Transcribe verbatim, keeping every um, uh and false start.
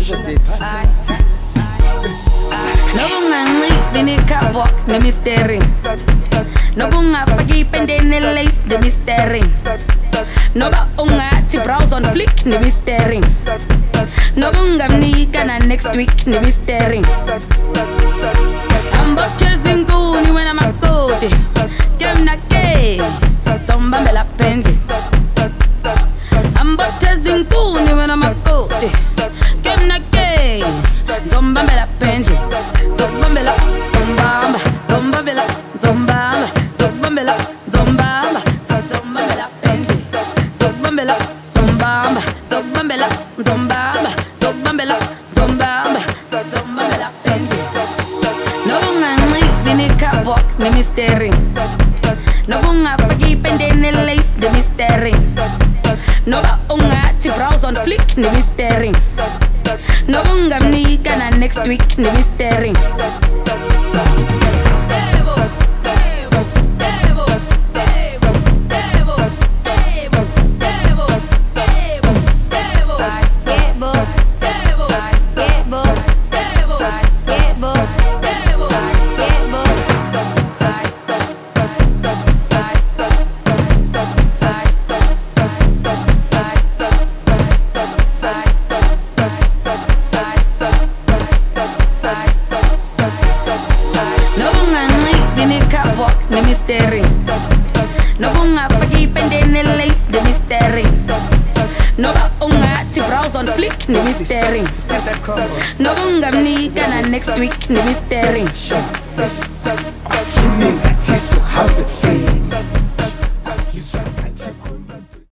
No bunga bini kabok ne misteri. No bunga fagi pende ne lace de misteri. No ba unga ti browse on flick ne misteri. No bunga mni kana next week ne misteri. I'm about chasing goony when I'm a code. Game na gay, tomba me la pendi. I'm about chasing goony when I'm a code. Game na gay, tomba me la pendi. Tomba me la, tomba, tomba me la, tomba, tomba me la, tomba, tomba me la pendi. Tomba me la, tomba, tomba me la, tomba, tomba me la, tomba, tomba me la pendi. No bunga bini kabok ne misteri. No bunga fagi pende ne lace de misteri. No ba unga ti browse on flick ne misteri. No bunga mni kana next week ne misteri. Ne misteri. No bunga fagi pende ne lace de misteri. No ba unga ti browse on flick ne misteri. No bunga mni kana next week ne misteri.